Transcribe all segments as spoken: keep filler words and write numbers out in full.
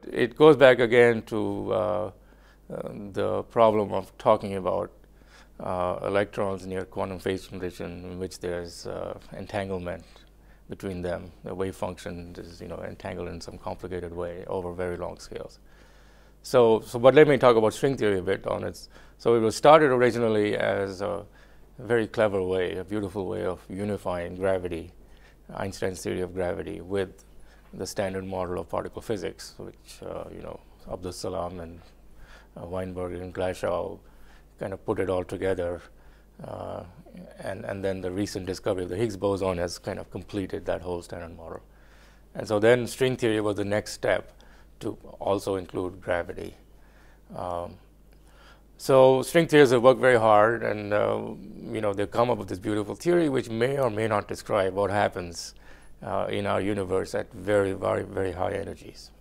it goes back again to uh, uh, the problem of talking about uh, electrons near quantum phase transition, in which there's uh, entanglement between them. The wave function is, you know, entangled in some complicated way over very long scales. So, so but let me talk about string theory a bit on its. So it was started originally as a very clever way, a beautiful way of unifying gravity, Einstein's theory of gravity, with the standard model of particle physics, which uh, you know, Abdus Salam and uh, Weinberg and Glashow kind of put it all together, uh, and and then the recent discovery of the Higgs boson has kind of completed that whole standard model. And so then string theory was the next step to also include gravity. Um, so string theorists have worked very hard, and uh, you know, they've come up with this beautiful theory which may or may not describe what happens uh, in our universe at very, very, very high energies.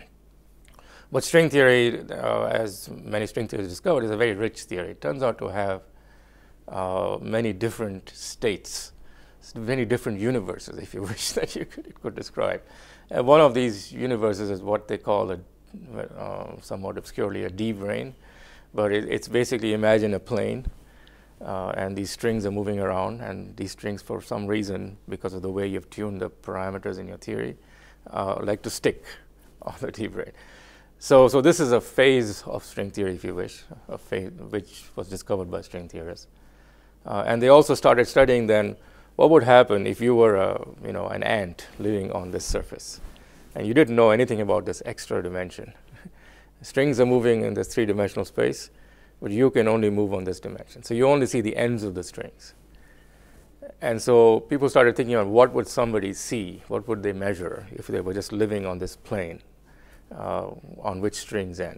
But string theory, uh, as many string theorists discovered, is a very rich theory. It turns out to have uh, many different states, many different universes, if you wish, that you could, it could describe. And one of these universes is what they call, a, uh, somewhat obscurely, a D-brane. But it, it's basically, imagine a plane, uh, and these strings are moving around, and these strings, for some reason, because of the way you've tuned the parameters in your theory, uh, like to stick on the D-brane. So, so this is a phase of string theory, if you wish, a phase which was discovered by string theorists. Uh, and they also started studying then what would happen if you were a, you know, an ant living on this surface, and you didn't know anything about this extra dimension. Strings are moving in this three-dimensional space, but you can only move on this dimension. So you only see the ends of the strings. And so people started thinking about what would somebody see, what would they measure if they were just living on this plane uh, on which strings end.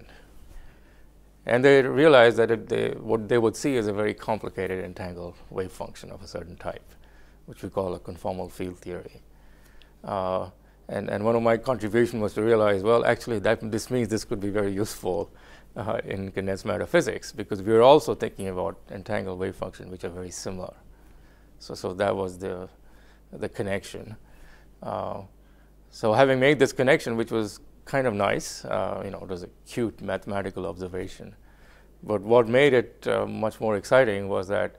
And they realized that if they, what they would see is a very complicated entangled wave function of a certain type, which we call a conformal field theory. Uh, And, and one of my contributions was to realize, well, actually, that this means this could be very useful uh, in condensed matter physics, because we are also thinking about entangled wave functions, which are very similar. So, so that was the, the connection. Uh, so having made this connection, which was kind of nice, uh, you know, it was a cute mathematical observation. But what made it uh, much more exciting was that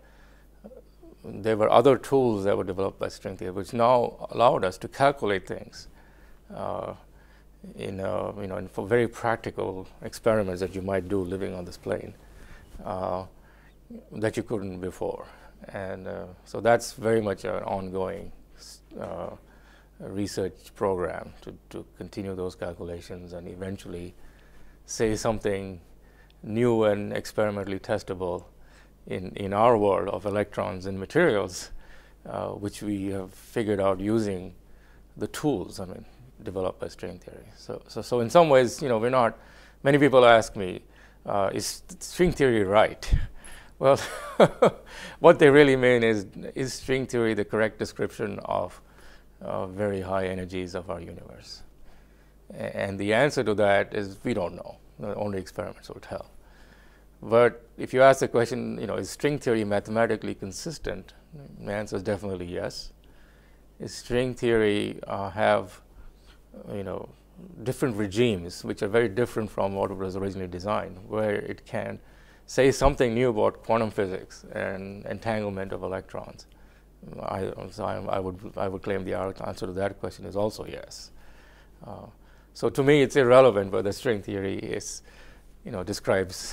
there were other tools that were developed by string theory, which now allowed us to calculate things uh, in, uh, you know, in for very practical experiments that you might do living on this plane uh, that you couldn't before. And uh, so that's very much an ongoing uh, research program to, to continue those calculations and eventually say something new and experimentally testable in, in our world of electrons and materials, uh, which we have figured out using the tools, I mean, developed by string theory. So, so, so in some ways, you know, we're not, many people ask me, uh, is string theory right? Well, what they really mean is, is string theory the correct description of uh, very high energies of our universe? And the answer to that is we don't know. Only experiments will tell. But if you ask the question, you know, is string theory mathematically consistent? The answer is definitely yes. Is string theory uh, have, you know, different regimes which are very different from what it was originally designed, where it can say something new about quantum physics and entanglement of electrons? I, so I, I would I would claim the answer to that question is also yes. Uh, so to me, it's irrelevant whether string theory is, you know, describes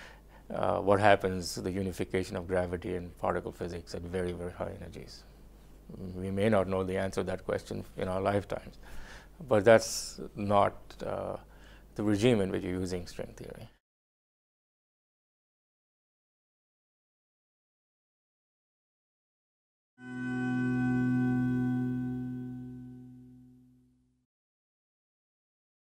uh, what happens to the unification of gravity and particle physics at very, very high energies. We may not know the answer to that question in our lifetimes, but that's not uh, the regime in which you're using string theory.